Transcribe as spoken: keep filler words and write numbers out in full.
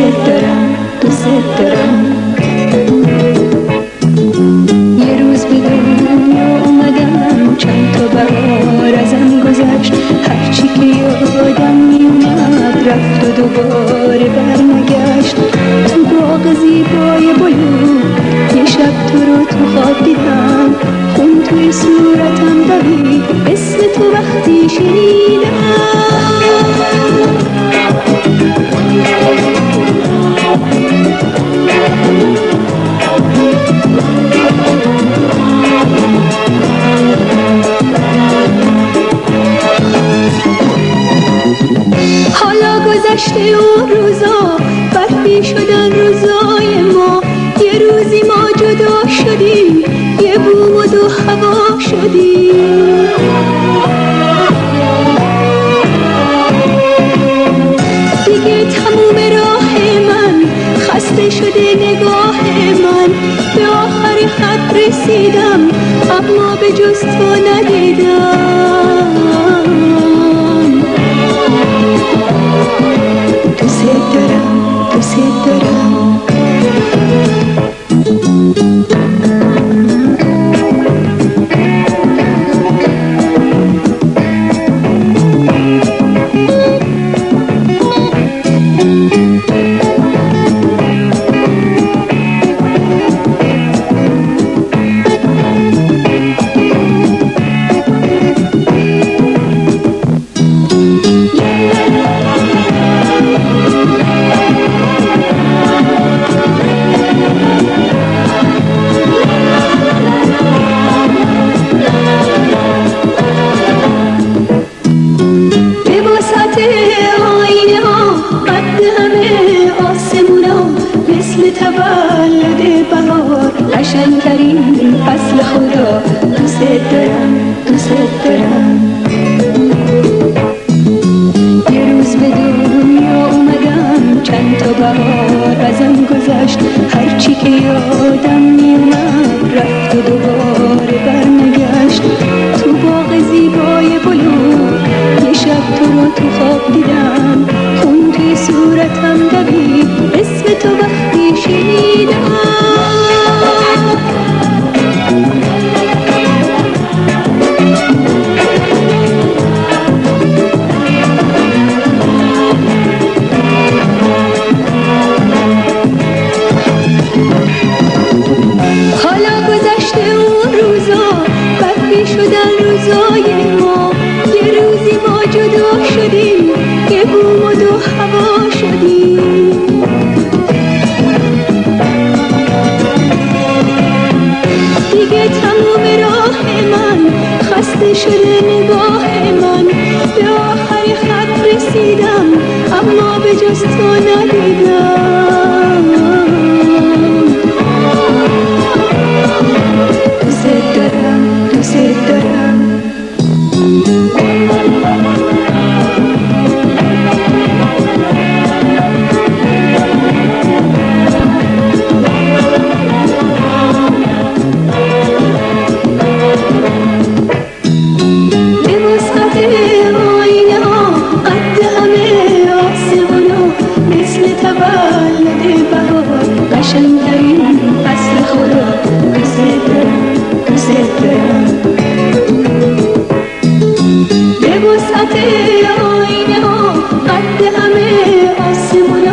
دارم دوست دارم. یه روز به دنیا اومدم، چند تا بهار ازم گذشت، هرچی که یادم میومد رفت و دوباره برنگشت. تو باغ زیبای بلو یه شب تو رو تو خواب دیدم، خون توی صورتم دوید اسم تو وقتی شنیدم. حالا گذشته اون روزا، برفی شدن روزای ما. یه روزی ما جدا شدیم، یه بوم و دو هوا شدیم. دیگه تموم راه من، خسته شده نگاه من. به آخر خط رسیدم اما به جز تو ندیدم. دوست دارم دوست دارم. تولد بهار قشنگترین فصل خدا. دوست دارم دوست دارم. یه روز به دنیا اومدم، چند تا بهار ازم گذشت، هرچی که یادم میومد رفت و دوباره برنگشت. تو باغ زیبای بلو یه شب تو رو تو خواب دیدم، خون توی صورتم دوید اسم تو وقتی شنیدم. حالا گذشته اون روزا، برفی شدن روزای ما. یه روزی ما جدا شدیم، یه بوم و دو هوا شدیم. دیگه تموم راه من، خسته شده نگاه من. به آخر خط رسیدم اما به جز تو ندیدم. دوست دارم دوست دارم. قشنگترین فصل خدا. دوست دارم دوست دارم. به وسعت آینه ها قد همه آسمون